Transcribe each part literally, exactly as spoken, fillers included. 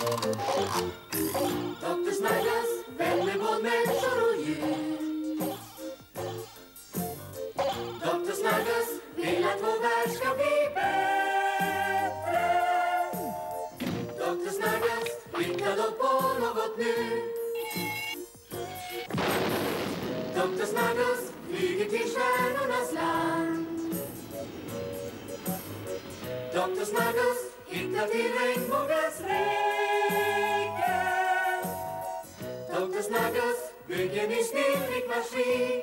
Doktor Snaggas vänner både människor och djur. Doktor Snaggas vill att vår värld ska bli bättre. Doktor Snaggas hittar då på något nu. Doktor Snaggas flyger till stjärnornas land. Doktor Snaggas hittar till regnbågens räcke. Doktor Snaggas bygger ny snillrik maskin.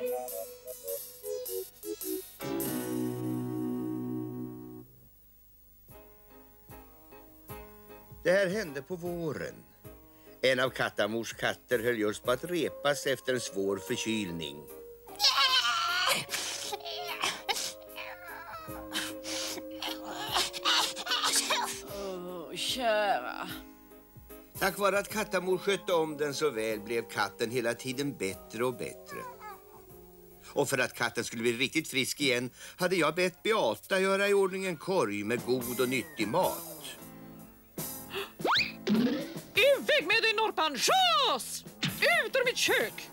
Det här hände på våren. En av Kattamors katter höll just på att repas efter en svår förkylning. Oh, kära. Tack vare att Kattamor skötte om den så väl blev katten hela tiden bättre och bättre. Och för att katten skulle bli riktigt frisk igen hade jag bett Beata göra i ordning en korg med god och nyttig mat. Iväg med dig, Norpan! Schas! Ut ur mitt kök!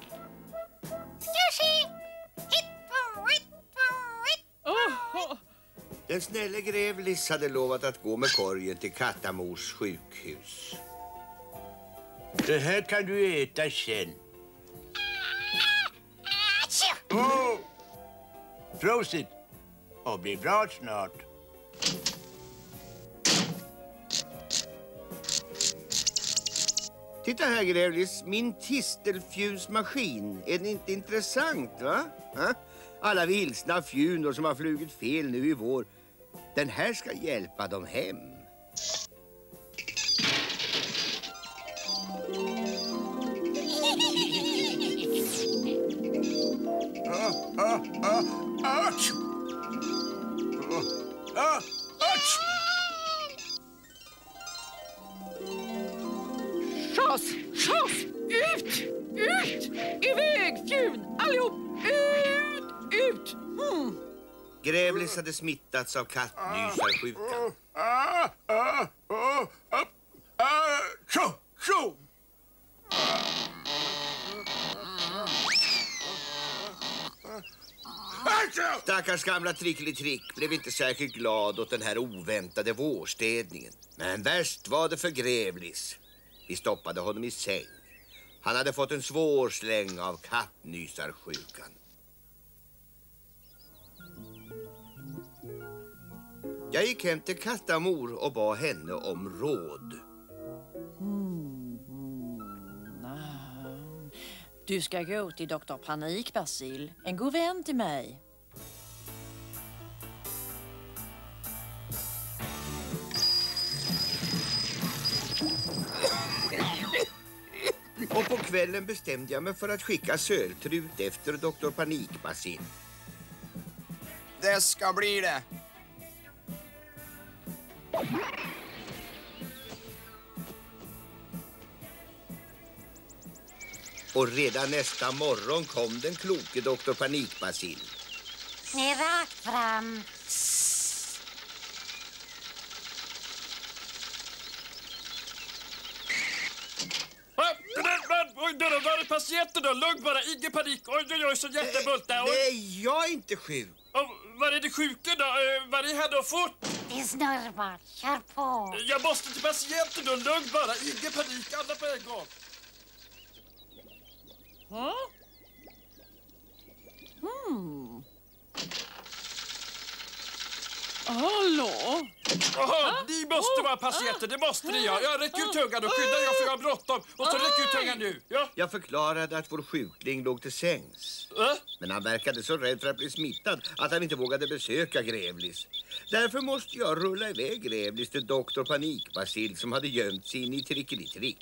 Oh, oh. Den snälla Grävlis hade lovat att gå med korgen till Kattamors sjukhus. Det här kan du äta sen. Oh! Prosit! Och bli bra snart. Titta här, Grävlis, min tistelfjusmaskin. Är den inte intressant, va? Ha? Alla vilsna fjunor som har flugit fel nu i vår. Den här ska hjälpa dem hem. Ah, ah, ah, ach! Ah, ach! Schas! Schas! Ut! Ut! Iväg, fjun! Allihop! Ut! Ut! Hmm. Grävlis hade smittats av kattnysarsjukan. Ah, ah, ah, ah, ah, tjo, tjo! Stackars gamla Trickelitrick blev inte särskilt glad åt den här oväntade vårstädningen. Men värst var det för Grävlis. Vi stoppade honom i säng. Han hade fått en svår släng av kattnysarsjukan. Jag gick hem till Kattamor och bad henne om råd. Mm, mm, du ska gå till doktor Panikbasil, en god vän till mig. Och på kvällen bestämde jag mig för att skicka Söltrut efter doktor Panikbasil. Det ska bli det. Och redan nästa morgon kom den kloke doktor Panikbasil. Ni rakt fram. Oj, då var det patienten då. Lugn bara, ingen panik. Oj, oj, oj, så jättebulta. Nej, jag är inte sjuk. Och var är det sjuka då? Var är här då? Fort! Det snurrar. Kör på. Jag måste till patienten då. Lugn bara, ingen panik. Alla på en gång. Huh? Hmm. Hallå? Jaha, ni måste vara patienter, det måste ni ja. Jag räcker ut tungan och skyddar jag för jag har bråttom. Och så räcker ut tungan nu, ja. Jag förklarade att vår sjukling låg till sängs. Äh? Men han verkade så rädd för att bli smittad att han inte vågade besöka Grävlis. Därför måste jag rulla iväg Grävlis till doktor Panikbasil som hade gömt sig in i Trickelitrick.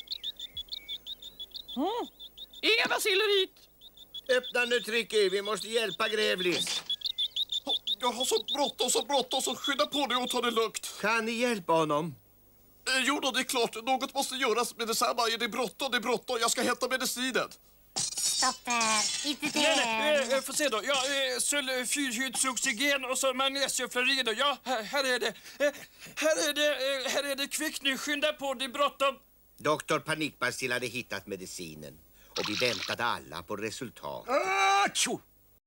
Mm. Inga baciller hit! Öppna nu, Tricky, vi måste hjälpa Grävlis. Jag har så bråttom, så bråttom, så skynda på dig och ta det lugnt. Kan ni hjälpa honom? Eh, jo då, det är klart. Något måste göras med detsamma. Det är bråttom, det är bråttom. Jag ska hämta medicinen. Grävlisdotter. Inte Nej, nej, där. eh, får se då. Ja, eh, sulfyrhydroxygen och så magnesiumfluorid. Ja, här, här är det. Eh, här är det, eh, här är det kvickt nu. Skynda på, det är bråttom. Doktor Panikbacill hade hittat medicinen och vi väntade alla på resultat. Achoo!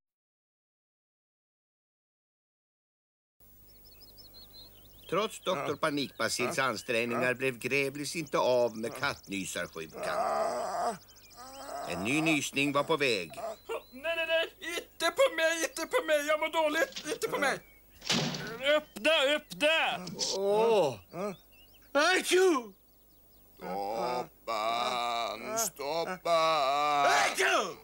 Trots doktor Panikbacills ansträngningar blev Grevlis inte av med kattnysarsjukan. En ny nysning var på väg. Nej, nej, nej. Inte på mig, inte på mig. Jag mår dåligt. Inte på mig. Öppna, öppna. Åh! Achoo! Stoppa, stoppa! Achoo!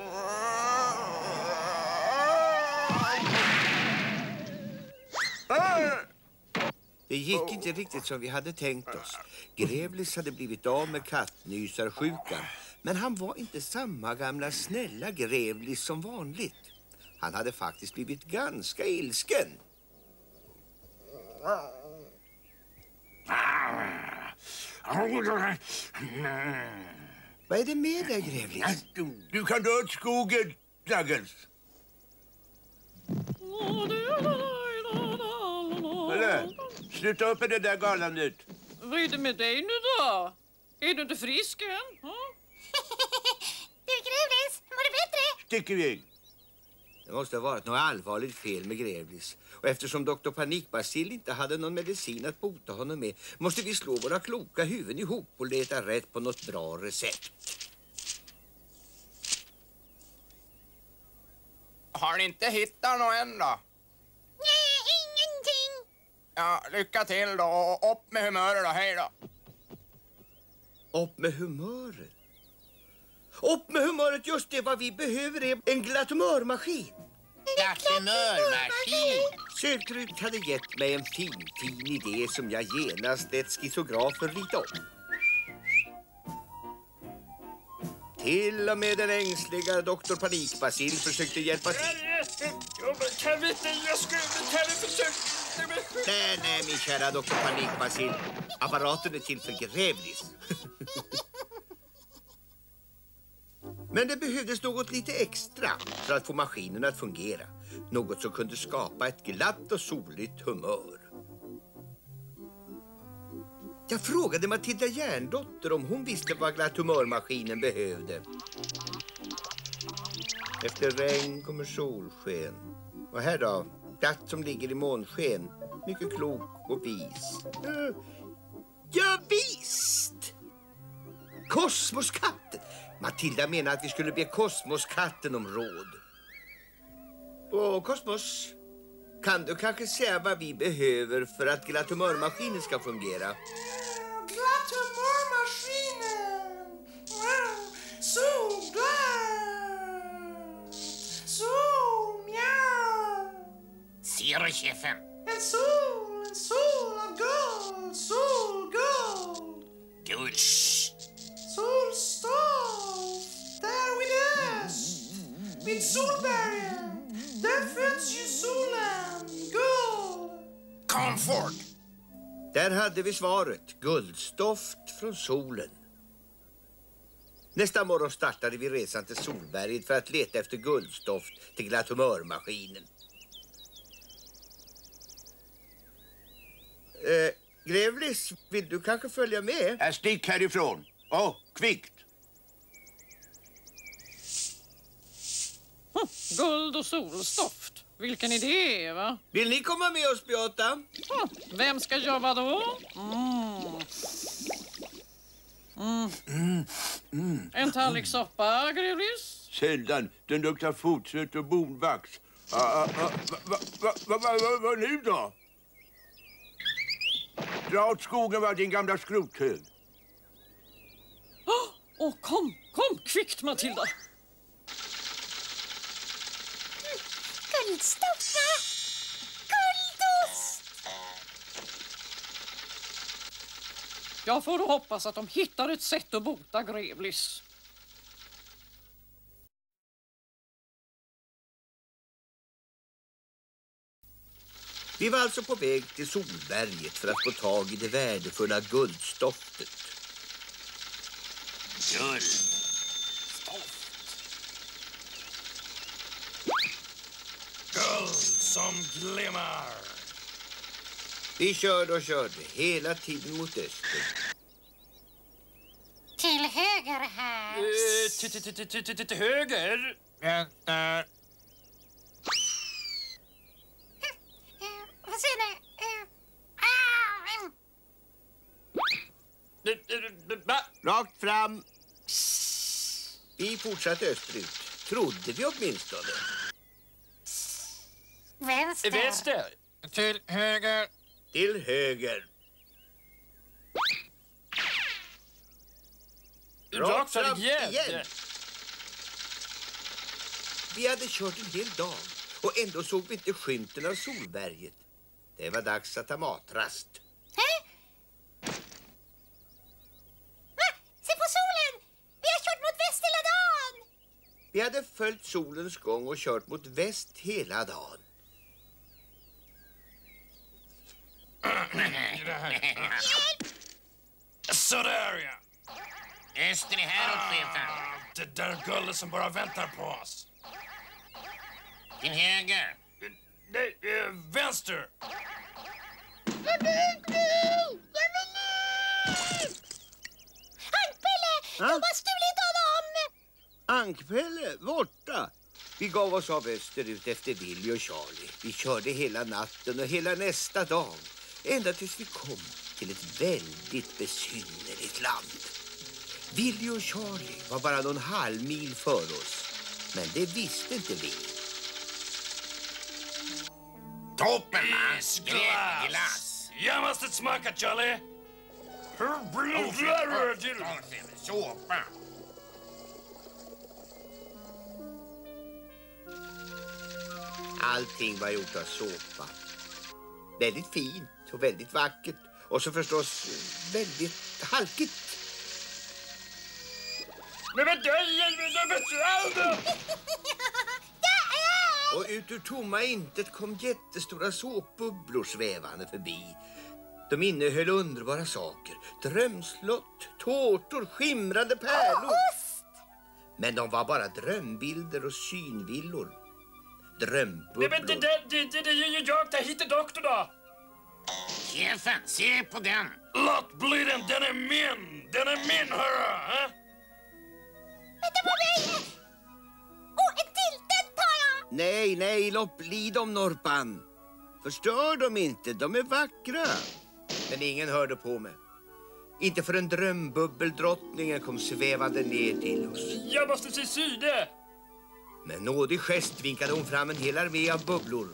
Det gick inte riktigt som vi hade tänkt oss. Grevlis hade blivit av med kattnysarsjukan. Men han var inte samma gamla snälla Grevlis som vanligt. Han hade faktiskt blivit ganska ilsken. Vad är det med dig, Grevlis? Du, du kan dö åt skogen, Nuggles. Eller, sluta upp med det där galandet. Vad är det med dig nu då? Är du inte frisk än? Mm? Du Grevlis, mår du bättre? Stick iväg. Det måste ha varit något allvarligt fel med Grevlis. Och eftersom doktor Panikbacill inte hade någon medicin att bota honom med måste vi slå våra kloka huvuden ihop och leta rätt på något bra recept. Har ni inte hittat något än då? Nej, ingenting. Ja, lycka till då och upp med humöret då, hej då. Upp med humöret. Upp med humöret, just det vad vi behöver är en glatumörmaskin. Glatumörmaskin. Sökrykt hade gett mig en fin, fin idé som jag genast lät skisografer rita upp. Till och med den ängsliga doktor Panikbacill försökte hjälpa till. Kan vi inte, jag skulle, kan vi försöka? Nej, nej, min kära doktor Panikbacill. Apparaten är till för Grevlis. Men det behövdes något lite extra för att få maskinen att fungera. Något som kunde skapa ett glatt och soligt humör. Jag frågade Matilda Järndotter om hon visste vad glatthumörmaskinen behövde. Efter regn kommer solsken. Och här då, glatt som ligger i månsken. Mycket klok och vis. Uh, ja, visst! Kosmoskatten! Matilda menar att vi skulle be Kosmoskatten om råd. Åh, Kosmos, kan du kanske säga vad vi behöver för att glatthumörmaskinen ska fungera? Glatthumörmaskinen! Sol, glatt! Sol, mjau! Ser du, chefen? En sol, en sol av guld, sol, guld! Guld. Solstoff, där vid öst, vid solbergen, där föds ju solen, guld. Comfort. Där hade vi svaret, guldstoft från solen. Nästa morgon startade vi resan till Solberget för att leta efter guldstoft till glatthumörmaskinen. Eh, Grevlis, vill du kanske följa med? Jag stick härifrån. Åh, oh, kvickt. Hm, guld och solstoft. Vilken idé, va? Vill ni komma med oss, Beata? Hm, vem ska jobba då? Mm. Mm. Mm. Mm. En tallrik soppa, Grevlis? Sällan. Den luktar fotsött och bonvax. Ah, ah, ah. Vad va, va, va, va, va, nu då? Dra åt skogen, var din gamla skrothög. Åh, oh, kom, kom, kvickt, Matilda. Guldstoff, va? Guldost! Jag får hoppas att de hittar ett sätt att bota Grevlis. Vi var alltså på väg till Solberget för att få tag i det värdefulla guldstoftet. Guldstoft. som glimmar. Vi körde och körde hela tiden mot öster. Till höger här. Eh, till- till- till- till- till- Till höger? Vänster. Eh, Vad säger ni? Eh, ah, mm. Eh, eh, Va? Rakt fram. Vi fortsatte österut. Trodde vi åtminstone. Vänster. Vänster? Till höger. Till höger. Rakt fram igen. Vi hade kört en hel dag och ändå såg vi inte skymten av Solberget. Det var dags att ta matrast. Hä? Va? Se på solen! Vi har kört mot väst hela dagen! Vi hade följt solens gång och kört mot väst hela dagen. Sådär ja. Öster är häråt, chefen. Det där gullet som bara väntar på oss. Till höger. Nej, eh, vänster. Ankpelle! De har stulit honom! Ankpelle, borta. Vi gav oss av österut efter Willy och Charlie. Vi körde hela natten och hela nästa dag. Ända tills vi kom till ett väldigt besynnerligt land. Willy och Charlie var bara någon halv mil för oss. Men det visste inte vi. Toppen, va? Isglass. Glass. Jag måste smaka, Charlie. Hur blir Oh, det shit. till? Oh, shit. Såpa. Allting var gjort av såpa. Väldigt fint och väldigt vackert. Och så förstås väldigt halkigt. Men vad dör Och ut ur tomma intet kom jättestora såpbubblor svävande förbi. De innehöll underbara saker. Drömslott, tårtor, skimrande pärlor. Men de var bara drömbilder och synvillor. Drömbubblor. Nej, men det där, det, det, det är ju jag. Där hittar doktorn då. Chefen, se på den. Låt bli den. Den är min. Den är min, hörru. Äh? Vänta på mig! Åh, en till! Den tar jag! Nej, nej, låt bli dem, Norpan. Förstör dem inte, de är vackra. Men ingen hörde på mig. Inte förrän drömbubbeldrottningen kom svävande ner till oss. Jag måste se syne. Med nådig gest vinkade hon fram en hel armé av bubblor.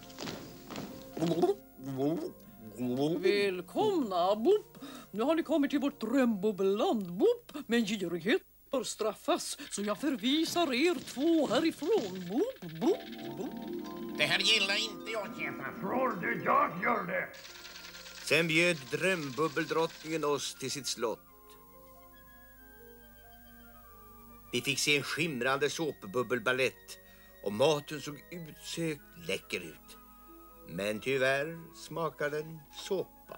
Välkomna, Boop. Nu har ni kommit till vårt drömbubbelland, Boop. Men girighet bör straffas, så jag förvisar er två härifrån, Boop, Boop, Boop. Det här gillar inte jag, chefen. Tror du jag gör det? Sen bjöd drömbubbeldrottningen oss till sitt slott. Vi fick se en skimrande såpbubbelballett och maten såg utsökt läcker ut. Men tyvärr smakar den såpa.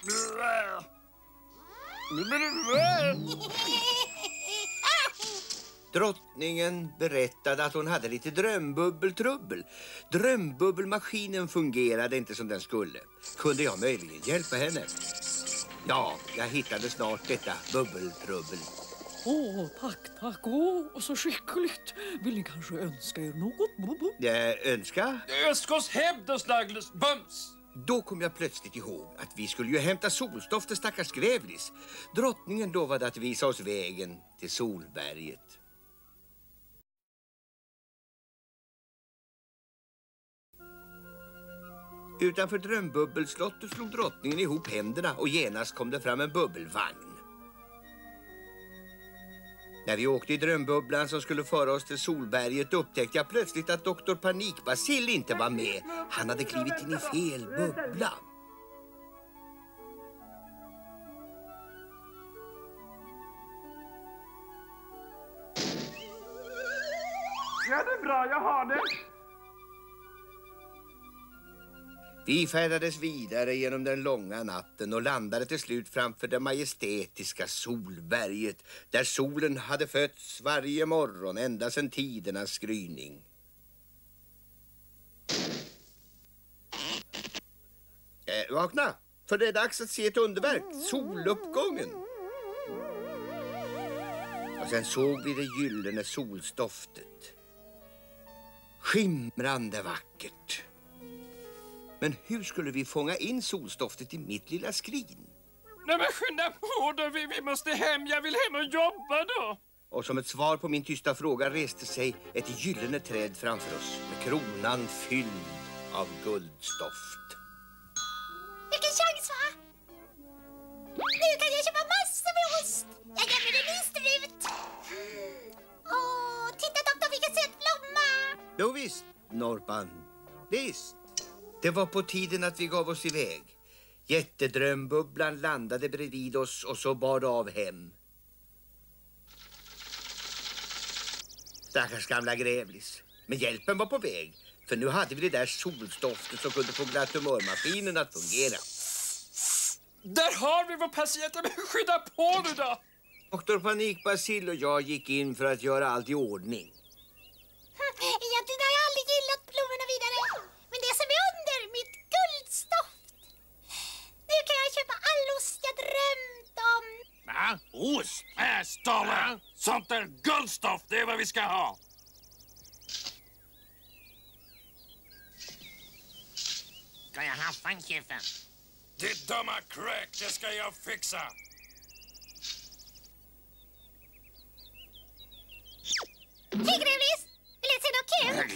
Drottningen berättade att hon hade lite drömbubbeltrubbel. Drömbubbelmaskinen fungerade inte som den skulle. Kunde jag möjligen hjälpa henne? Ja, jag hittade snart detta bubbeltrubbel. Åh, tack, tack. Åh, så skickligt. Vill ni kanske önska er något, Boop, Boop? Jag önskar. Öskås hämnd och Snagglus bums. Då kom jag plötsligt ihåg att vi skulle ju hämta solstoff till stackars Grävlis. Drottningen lovade att visa oss vägen till Solberget. Utanför drömbubbelslottet slog drottningen ihop händerna och genast kom det fram en bubbelvagn. När vi åkte i drömbubblan som skulle föra oss till Solberget upptäckte jag plötsligt att doktor Panikbacill inte var med. Han hade klivit in i fel bubbla. Ja, det är bra. Jag har det. Vi färdades vidare genom den långa natten och landade till slut framför det majestätiska Solberget, där solen hade fötts varje morgon ända sedan tidernas gryning. vakna, för det är dags att se ett underverk, soluppgången. Och sen såg vi det gyllene solstoftet. Skimrande vackert. Men hur skulle vi fånga in solstoftet i mitt lilla skrin? Nej men skynda på då, vi, vi måste hem, jag vill hem och jobba då. Och som ett svar på min tysta fråga reste sig ett gyllene träd framför oss med kronan fylld av guldstoft. Vilken chans, va? Nu kan jag köpa massor med ost. Jag gömmer den i strut. Åh, titta doktor, vilken söt blomma. Jo visst, Norpan. Visst. Det var på tiden att vi gav oss iväg. Jättedrömbubblan landade bredvid oss och så bar det av hem. Stackars gamla Grävlis. Men hjälpen var på väg. För nu hade vi det där solstoftet som kunde få glatumörmaskinen att fungera. Där har vi vår patient, men skynda på nu då. Doktor Panikbacill och jag gick in för att göra allt i ordning. Egentligen har jag aldrig gillat blommorna vidare. Men det som är under, mitt guldstoft. Nu kan jag köpa all ost jag drömt om. Va? Ost? Äh, Ståle! Sånt där guldstoft, det är vad vi ska ha. Ska jag ha fanchefen? Det dumma crack, det ska jag fixa. Hej Grävlis! Vill du se något kul?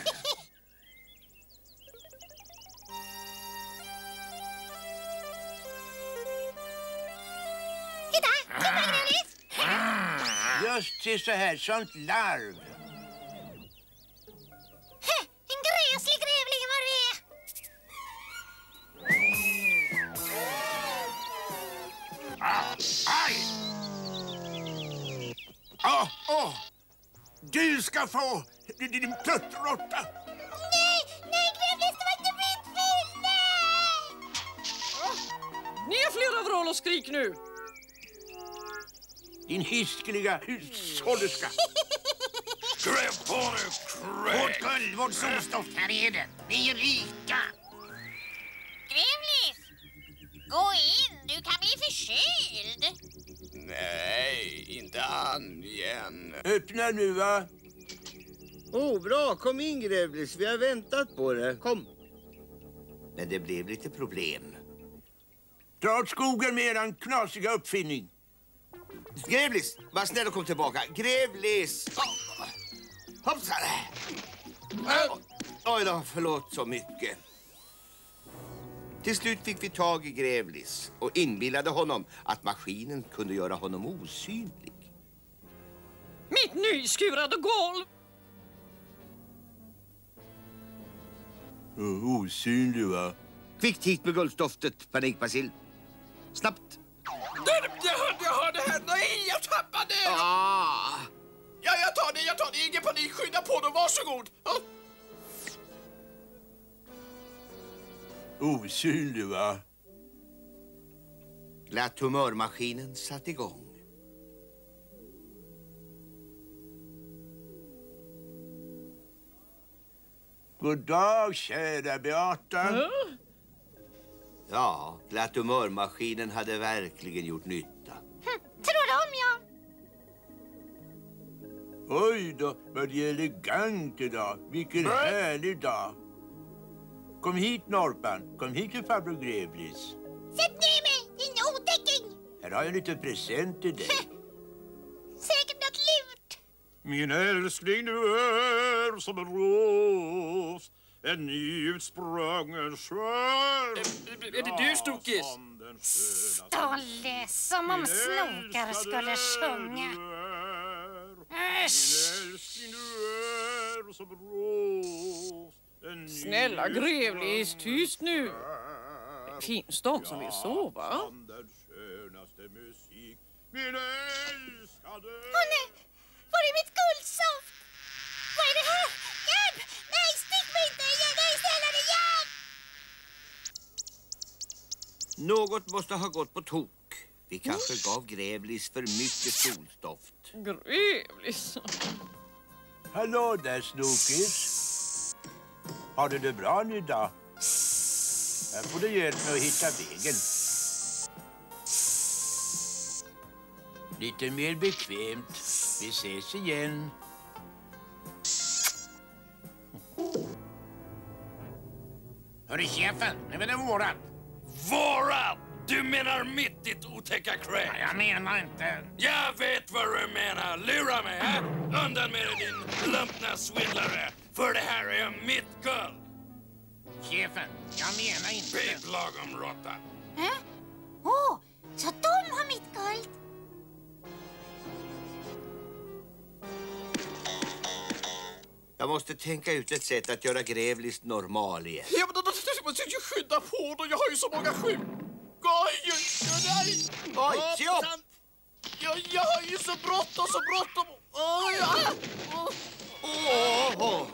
Titta! Titta Grävlis! Just till så här, sånt larv. En gräslig grävling var du är! Aj! Åh, åh! Du ska få din, din pluttrotta! Nej, nej Grävlis, det var inte mitt fel! Nej! Ner flera vrål och skrik nu! Din hiskeliga hushållerska! Gräv på nu, crack! Vårt guld, vårt solstoft, här är det. Vi är rika. Grävlis! Gå in, du kan bli förkyld. Nej, inte han igen. Öppna nu, va? Åh, oh, bra. Kom in, Grävlis. Vi har väntat på det. Kom. Men det blev lite problem. Dra åt skogen med eran knasiga uppfinning. Grävlis, var snäll och kom tillbaka. Grävlis! Oh. Hoppsan! Oh. Oj då, förlåt så mycket. Till slut fick vi tag i Grävlis och inbillade honom att maskinen kunde göra honom osynlig. Mitt nyskurade golv! Oh, osynlig, va? Kvickt hit med guldstoftet, Panikbacill. Snabbt! Jag har, jag har det här. Nej, jag tappade det. Ah. Ja, jag tar det, jag tar det. Ingen panik, skynda på då, varsågod. Ah. Osynlig, va? Glatt humörmaskinen satt igång. God dag, kära Beata. Mm. Ja, glatt humörmaskinen hade verkligen gjort nytta. Hm, tror de, ja. Oj då, vad det är elegant idag. Vilken härlig dag. Kom hit, Norpan. Kom hit till farbror Grävlis. Sätt ner mig, din otäcking. Här har jag en liten present till dig. Säkert något lurt. Min älskling, du är som en ros, en nyutsprungen sjö. Är det du, Stokis? Stolle, som om snokar skulle sjunga. Äsch! Snälla Grävlis, tyst nu. Finns de som vill sova? Åh nej, var är mitt guldstoft? Vad är det här? Hjälp! Nej, stick mig inte! Nej, snälla dig, hjälp! Något måste ha gått på tok. Vi kanske gav Grävlis för mycket solstoft. Grävlis. Hallå där, Snokis. Har du det bra nu då? Här får du hjälp med att hitta vägen. Lite mer bekvämt. Vi ses igen. Hörru chefen, nu är det vårat. Vårat! Du menar mitt, ditt otäcka kräk. Nej, jag menar inte. Jag vet vad du menar. Lura mig, hä? Undan med dig, din lumpna svindlare. För det här är mitt guld. Chefen, jag menar inte. Pip lagom råtta. Åh, oh, så de har mitt guld. Jag måste tänka ut ett sätt att göra Grävlis normal igen. Ja, men då måste jag skynda på då. Jag har ju så många sjuk. Oj, oj, nej. Oj, se upp! Jag, jag har ju så bråttom, så bråttom. Oj, ah. Åh, åh.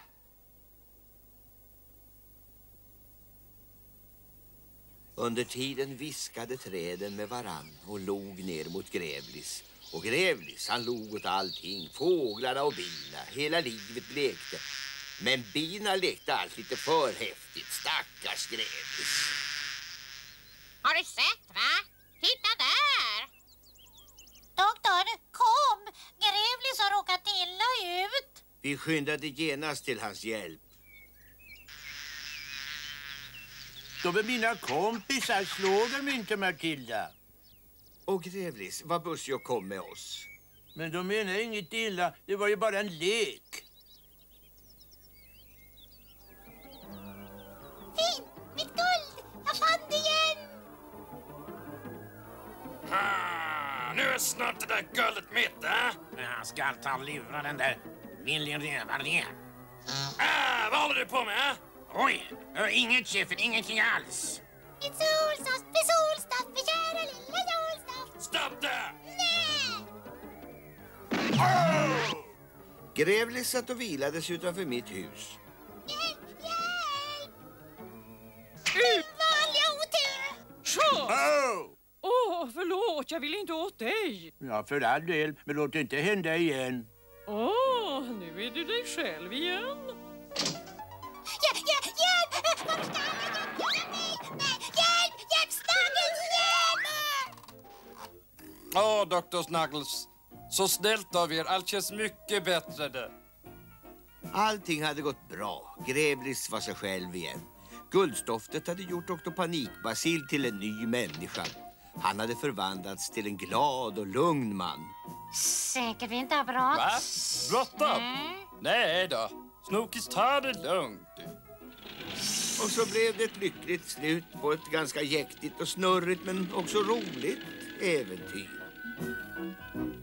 Under tiden viskade träden med varann och log ner mot Grävlis. Och Grävlis, han log åt allting. Fåglarna och bina. Hela livet lekte. Men bina lekte allt lite för häftigt. Stackars Grävlis. Har du sett, va? Titta där! Doktor, kom! Grävlis har råkat illa ut. Vi skyndade genast till hans hjälp. De är mina kompisar. Slår dem inte, Matilda. Och Grävlis, vad Bussio kom med oss. Men de menar inget illa. Det var ju bara en lek. Fint! Mitt guld! Jag fann det igen! Ah, nu är snart det där guldet mitt, eh? Jag ska ta och lura den där villrövaren. Ah, vad håller du på med, eh? Oj, inget chefen, ingenting alls. Mitt solstoft, mitt solstoft, min kära lilla solstoft! Stopp där! Nej! Oh! Grävlis satt och vilades utanför mitt hus. Hjälp, hjälp! Vanliga otur! Charles! Oh! Åh, oh, förlåt, jag vill inte åt dig. Ja, för all del. Men låt det inte hända igen. Åh, oh, nu är du dig själv igen. Hjälp, hjälp, hjälp! Var ska jag göra mig? Nej, hjälp, hjälp, Snuggles, hjälp! Åh, oh, doktor Snuggles. Så snällt av er. Allt känns mycket bättre där. Allting hade gått bra. Grävlis var sig själv igen. Guldstoftet hade gjort doktor Panikbasil till en ny människa. Han hade förvandlats till en glad och lugn man. Säkert vi inte har brått. Va? Bråttom? Mm. Nej då. Snokis, ta det lugnt. Och så blev det ett lyckligt slut på ett ganska jäktigt och snurrigt men också roligt äventyr.